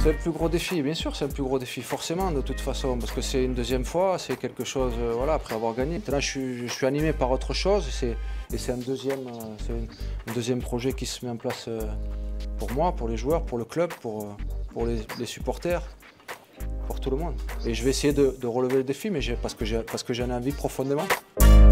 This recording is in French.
C'est le plus gros défi, bien sûr, c'est le plus gros défi, forcément, de toute façon, parce que c'est une deuxième fois, c'est quelque chose, voilà, après avoir gagné. Maintenant, je suis animé par autre chose, et c'est un deuxième projet qui se met en place pour moi, pour les joueurs, pour le club, pour les supporters, pour tout le monde. Et je vais essayer de relever le défi, mais parce que j'en ai envie profondément.